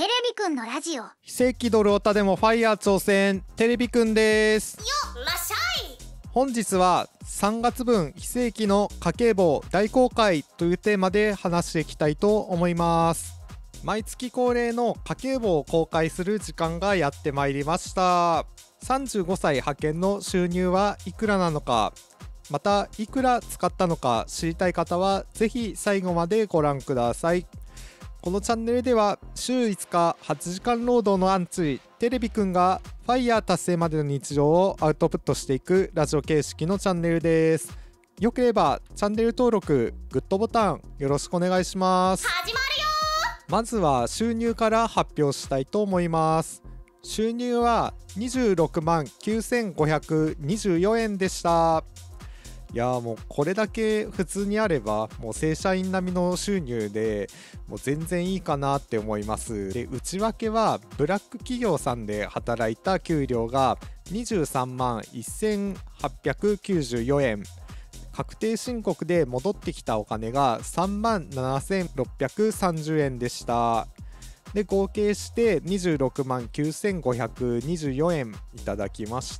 テレビくんのラジオ。 非正規ドルオタでもファイヤー挑戦、テレビくんです。 よっらっしゃい。 本日は3月分非正規の家計簿大公開というテーマで話していきたいと思います。毎月恒例の家計簿を公開する時間がやってまいりました。35歳派遣の収入はいくらなのか、またいくら使ったのか知りたい方はぜひ最後までご覧ください。このチャンネルでは週5日8時間労働のアンチテレビくんがファイヤー達成までの日常をアウトプットしていくラジオ形式のチャンネルです。よければチャンネル登録、グッドボタンよろしくお願いします。 始まるよ。 まずは収入から発表したいと思います。収入は26万9524円でした。いやもうこれだけ普通にあればもう正社員並みの収入でもう全然いいかなって思います。で、内訳はブラック企業さんで働いた給料が23万1894円、確定申告で戻ってきたお金が3万7630円でした。で、合計して26万9524円いただきました。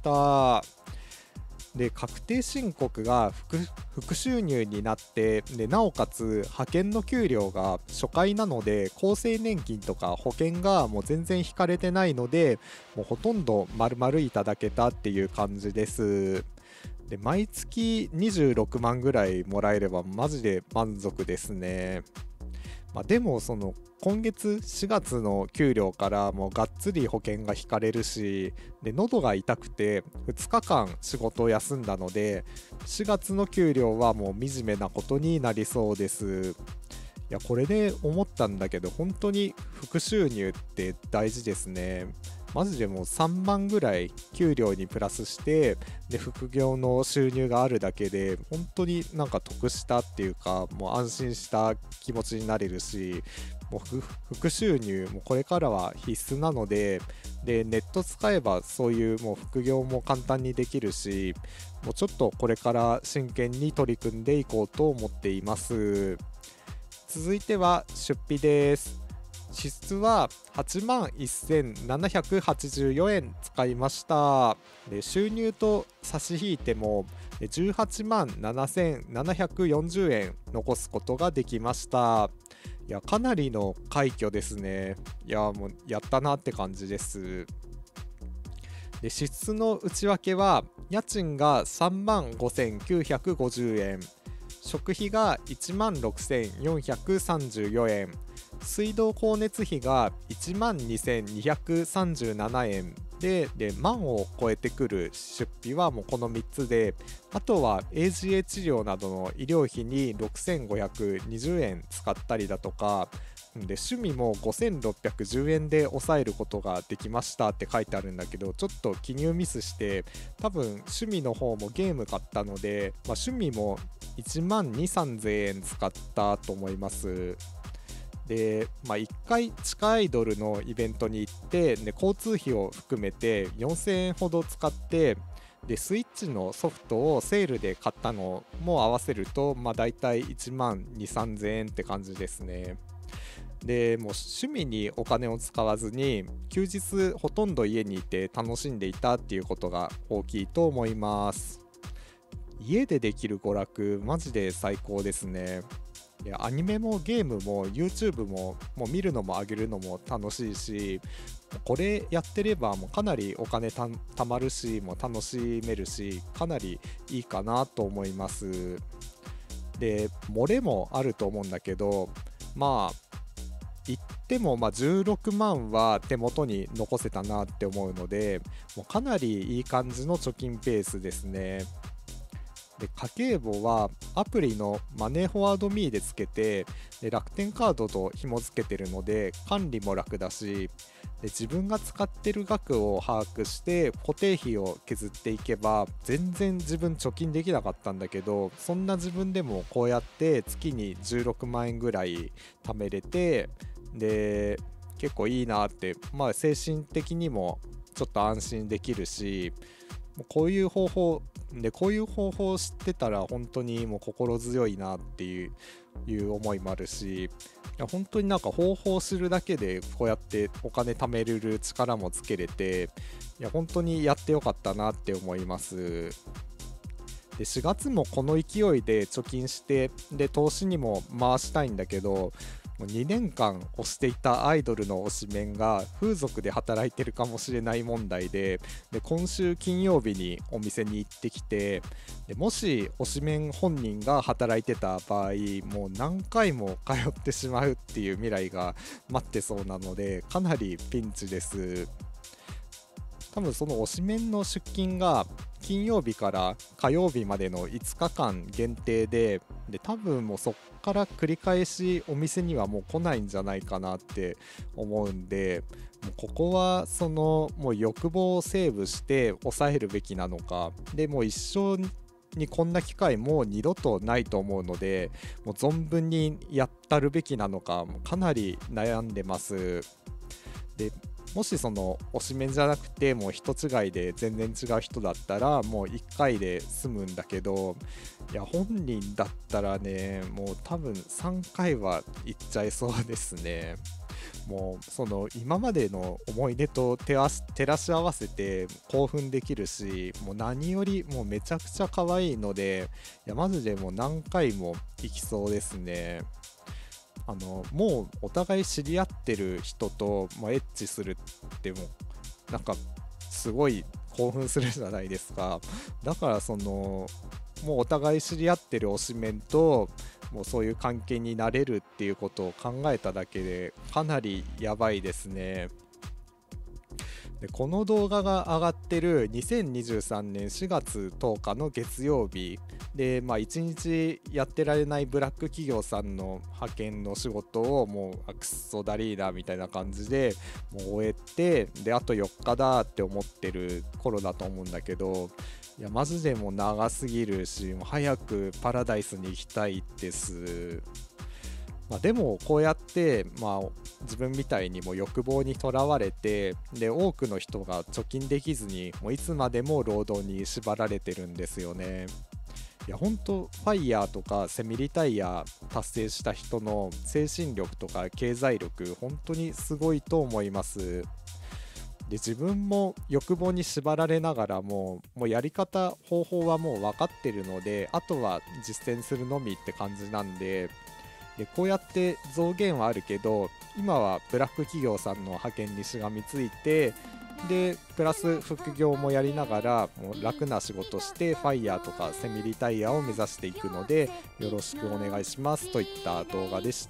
で、確定申告が副収入になって、でなおかつ派遣の給料が初回なので厚生年金とか保険がもう全然引かれてないので、もうほとんど丸々いただけたっていう感じです。で、毎月26万ぐらいもらえればマジで満足ですね。でも今月4月の給料からもうがっつり保険が引かれるし、で喉が痛くて2日間仕事を休んだので4月の給料はもう惨めなことになりそうです。いや、これで思ったんだけど本当に副収入って大事ですね。マジでもう3万ぐらい給料にプラスしてで副業の収入があるだけで本当になんか得したっていうか、もう安心した気持ちになれるし、もう副収入もこれからは必須なので、ネット使えばそういうもう副業も簡単にできるし、もうちょっとこれから真剣に取り組んでいこうと思っています。続いては出費です。支出は8万1784円使いました。で、収入と差し引いても18万7740円残すことができました。いや、かなりの快挙ですね。いや、もうやったなって感じです。で、支出の内訳は家賃が3万5950円、食費が1万6434円、水道光熱費が1万2237円で、万を超えてくる出費はもうこの3つで、あとは AGA 治療などの医療費に6520円使ったりだとかで、趣味も5610円で抑えることができましたって書いてあるんだけど、ちょっと記入ミスして多分趣味の方もゲーム買ったので、趣味も1万23000円使ったと思います。で、1回地下アイドルのイベントに行ってで交通費を含めて4000円ほど使って、でスイッチのソフトをセールで買ったのも合わせるとだいたい1万2,3000円って感じですね。でもう趣味にお金を使わずに休日ほとんど家にいて楽しんでいたっていうことが大きいと思います。家でできる娯楽マジで最高ですね。アニメもゲームも YouTube ももう見るのも上げるのも楽しいし、これやってればもうかなりお金たまるし、もう楽しめるし、かなりいいかなと思います。で、漏れもあると思うんだけど、言っても16万は手元に残せたなって思うので、もうかなりいい感じの貯金ペースですね。で、家計簿はアプリのマネーフォワードミーでつけて、で楽天カードと紐付けてるので管理も楽だし、で自分が使ってる額を把握して固定費を削っていけば全然自分貯金できなかったんだけど、そんな自分でもこうやって月に16万円ぐらい貯めれて、で結構いいなって、精神的にもちょっと安心できるし、こういう方法を知ってたら本当にもう心強いなっていう思いもあるし、 や本当になんか方法するだけでこうやってお金貯めれる力もつけれて、いや本当にやってよかったなって思います。で4月もこの勢いで貯金して、で投資にも回したいんだけど、もう2年間推していたアイドルの推しメンが風俗で働いてるかもしれない問題で、今週金曜日にお店に行ってきて、でもし推しメン本人が働いてた場合、もう何回も通ってしまうっていう未来が待ってそうなので、かなりピンチです。多分その推しメンの出勤が金曜日から火曜日までの5日間限定で、多分もうそっから繰り返しお店にはもう来ないんじゃないかなって思うんで、もうここはそのもう欲望をセーブして抑えるべきなのか、でもう一生にこんな機会もう二度とないと思うので、もう存分にやったるべきなのか、もうかなり悩んでます。でもしその推しメンじゃなくてもう人違いで全然違う人だったらもう1回で済むんだけど、いや本人だったらね、もう多分3回は行っちゃいそうですね。もうその今までの思い出と照らし合わせて興奮できるし、もう何よりもうめちゃくちゃ可愛いので、いやマジでもう何回も行きそうですね。もうお互い知り合ってる人と、エッチするってもなんかすごい興奮するじゃないですか。だからそのもうお互い知り合ってる推しメンともうそういう関係になれるっていうことを考えただけでかなりやばいですね。でこの動画が上がってる2023年4月10日の月曜日で、1日やってられないブラック企業さんの派遣の仕事をもうクソだりーなみたいな感じでもう終えて、であと4日だって思ってる頃だと思うんだけど、いやマジでもう長すぎるし、もう早くパラダイスに行きたいです。でもこうやって、自分みたいにも欲望にとらわれて、で多くの人が貯金できずにもういつまでも労働に縛られてるんですよね。いや本当ファイヤーとかセミリタイヤ達成した人の精神力とか経済力本当にすごいと思います。で自分も欲望に縛られながらもうやり方方法はもう分かってるので、あとは実践するのみって感じなんで、こうやって増減はあるけど今はブラック企業さんの派遣にしがみついて、でプラス副業もやりながらもう楽な仕事してファイヤーとかセミリタイヤを目指していくのでよろしくお願いしますといった動画でした。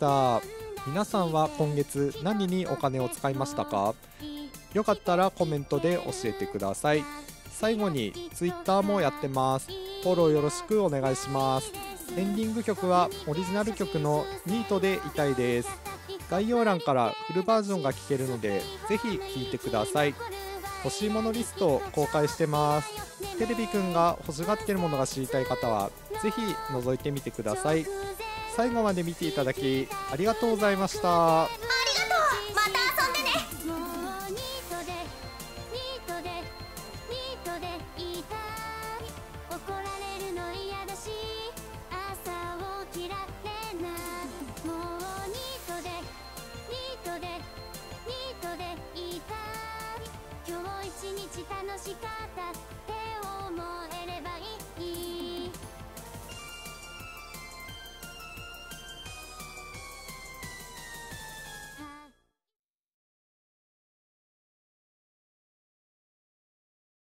皆さんは今月何にお金を使いましたか？よかったらコメントで教えてください。最後に Twitter もやってます。フォローよろしくお願いします。エンディング曲はオリジナル曲のニートでいたいです。概要欄からフルバージョンが聴けるのでぜひ聴いてください。欲しいものリストを公開してます。テレビくんが欲しがってるものが知りたい方はぜひ覗いてみてください。最後まで見ていただきありがとうございました。 ありがとう。また遊んでね。もうニートでいたい。怒られるの嫌だし朝起きられない。もうニートでいたい。今日一日楽しかったって思えればいい。